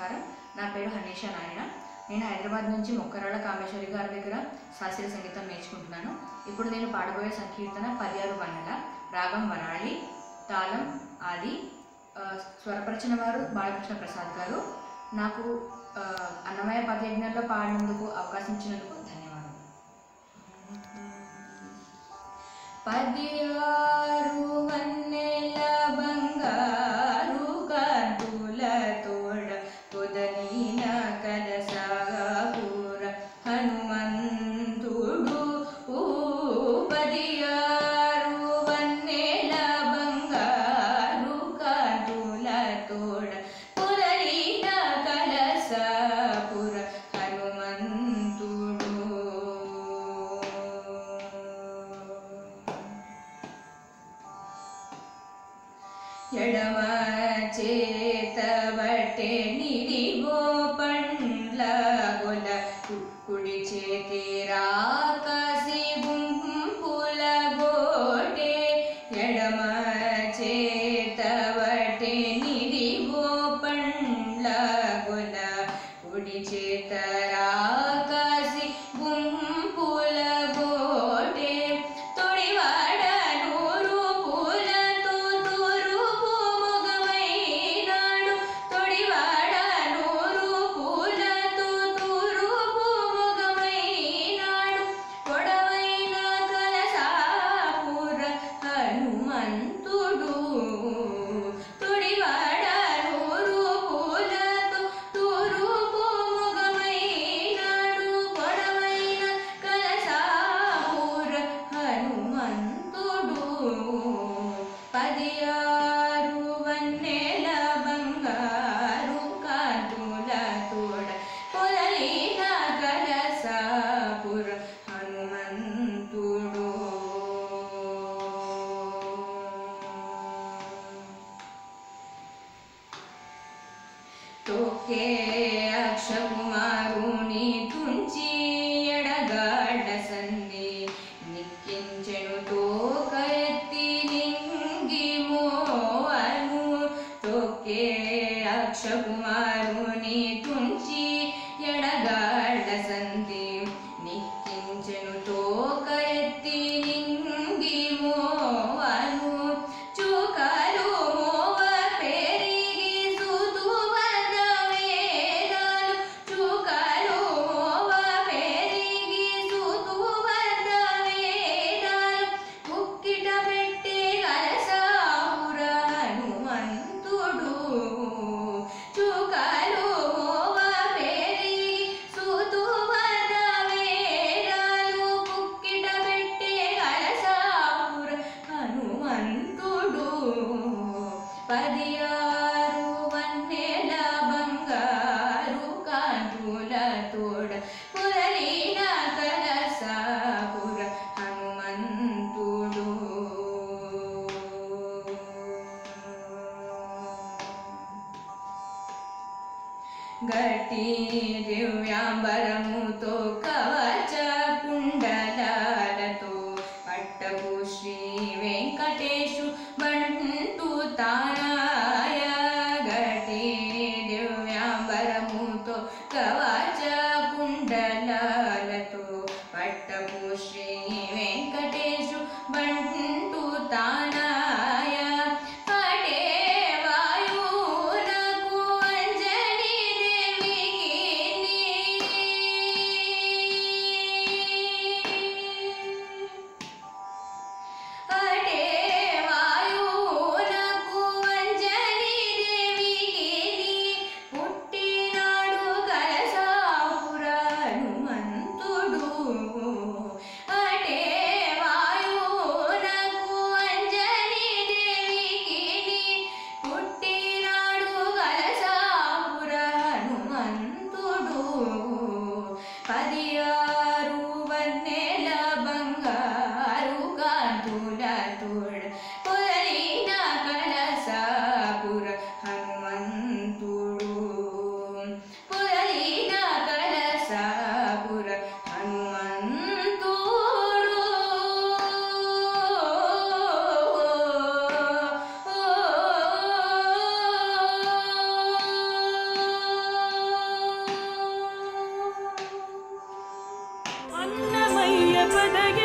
నమస్కారం. నా పేరు హనీషా నాయన. నేను హైదరాబాద్ నుంచి మొక్కరాళ్ళ కామేశ్వరి గారి దగ్గర శాస్త్రీయ సంగీతం నేర్చుకుంటున్నాను. ఇప్పుడు నేను పాడబోయే సంకీర్తన 16 వన్నెల, రాగం వరాళి, తాళం ఆది. స్వరపరిచిన వారు బాలకృష్ణ ప్రసాద్ గారు. నాకు అన్నమయ్య పదయజ్ఞంలో పాడినందుకు అవకాశం ఇచ్చినందుకు ధన్యవాదాలు. 16 వన్నెల బంగారు కాంతులతోడ పొదలిన కలసాగూర హనుమంతుడు. 16 వన్నెల బంగారు కాంతులతోడ పొదలిన కలసాపుర హనుమంతుడు. ఎడమ చేత బట్టే నిడిగో పండ్ల గొల, కుడి చేతి రాకసి గుంపుల గోటే. ఎడమ చేత బట్టే నిడిగో పండ్ల గొల, కుడి చేత రాకసి గుంపుల గోటే. తొడివాడ నూరు పూలతో తూరుపు మొగమైనాడు. తొడివాడ నూరు పూలతో తూరుపు మొగమైనాడు. పొడవైన కలసాపుర హనుమంతుడు. తొడివాడ నూరు పూలతో తూరుపు మొగమైనాడు. పొడవైన కలసాపుర హనుమంతుడు. 16 వన్నెల బంగారు కాంతులతోడ పొదలిన కలసాపుర హనుమంతుడు. తొక్కే అక్షకుమారుని తుంచి ఎడగాడ సంధి నిక్కించెను తోక ఎత్తి నింగి మోవను. తొక్కే అక్షకుమారుని తుంచి ఎడగాడ సంధి నిక్కించెను తోక ఎత్తి నింగి మోవను. చూకాలు మోవ పెరిగి సుతువద వేదాలు. చూకాలు మోవ పెరిగి సుతువద వేదాలు. కుక్కిట పెట్టి కలసాపుర హనుమంతుడు. చూకాలు మోవ పెరిగి సుతువద వేదాలు. కుక్కిట పెట్టి కలసాపుర హనుమంతుడు. 16 వన్నెల బంగారు కాంతులతోడ పొదలిన కలసాపుర హనుమంతుడు. గట్టి దివ్యాంబరముతో కవచ కుండలాలతో పట్టపు శ్రీ వెంకటేశు బంటు తానాయ. గట్టి దివ్యాంబరముతో కవచ కుండలాలతో పట్టపు శ్రీ వెంకటేశు బంటు తానాయ. అటే వాయునకు అంజనీ దేవికి అటే వాయునకు అంజనీ దేవికి పుట్టినాడు కలసాపుర హనుమంతుడు. అటే सदय